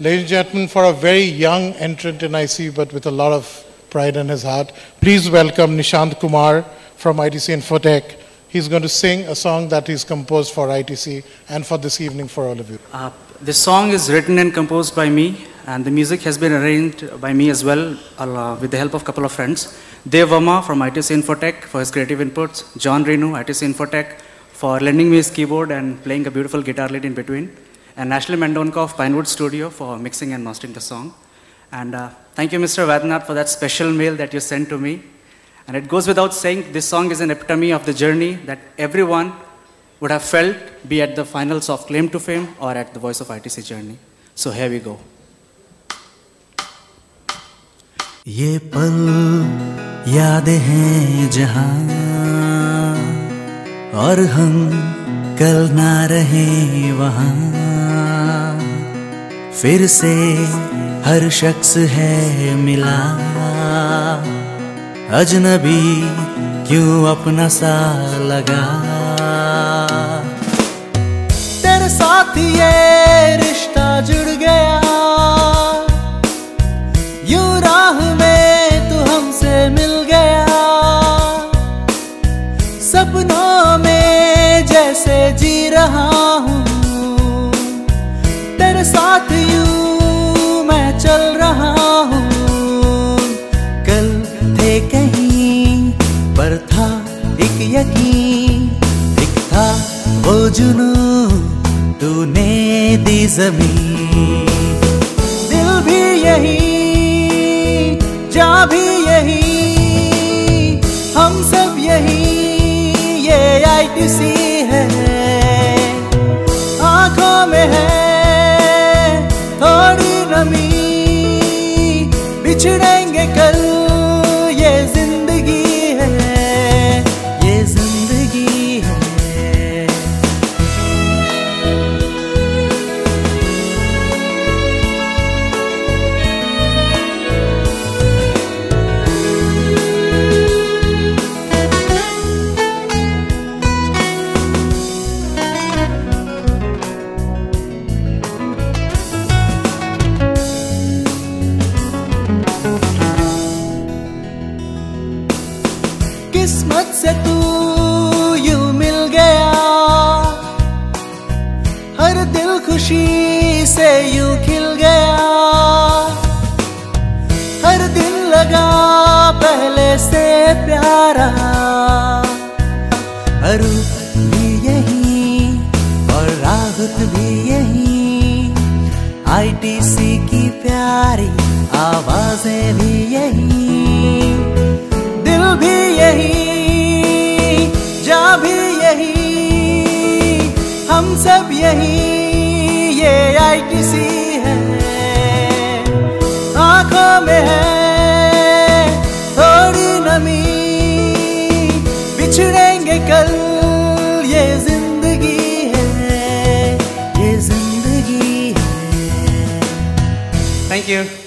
Ladies and gentlemen, for a very young entrant in IC, but with a lot of pride in his heart, please welcome Nishant Kumar from ITC Infotech. He's going to sing a song that he's composed for ITC and for this evening for all of you. This song is written and composed by me, and the music has been arranged by me as well, with the help of a couple of friends. Dev Verma from ITC Infotech for his creative inputs, John Renu, ITC Infotech, for lending me his keyboard and playing a beautiful guitar lead in between, and Ashley Mendonca of Pinewood Studio for mixing and mastering the song. And thank you, Mr. Vadnath, for that special mail that you sent to me. And it goes without saying, this song is an epitome of the journey that everyone would have felt, be at the finals of Claim to Fame or at the Voice of ITC journey. So here we go. ये पल यादें हैं जहां और हम कल ना रहे वहां, फिर से हर शख्स है मिला, अजनबी क्यों अपना सा लगा। तेरे साथ ये रिश्ता जुड़ गया, यूं राह में तू हमसे मिल गया, सपनों में जैसे जी रहा हूँ, तेरे साथ यूं मैं चल रहा हूँ। कल थे कहीं पर था एक यकीन, एक था वो जुनून तूने दी ज़मीन। दिल भी यही, जा भी यही, हम सब यही, ये ITC है, आँखों में है थोड़ी नमी, बिछड़ेंगे कल, ये जिंदगी है, ये जिंदगी है। किस्मत से तू यूं मिल गया, हर दिल खुशी से यूं खिल गया, हर दिन लगा पहले से प्यारा, अरूप भी यही और राहत भी यही, ITC की प्यारी आवाजें भी यही, दिल भी यही, जा भी यही, हम सब यही, ये ITC है, आँखों में है थोड़ी नमी, बिछड़ेंगे कल, ये जिंदगी है, ये जिंदगी है। Thank you.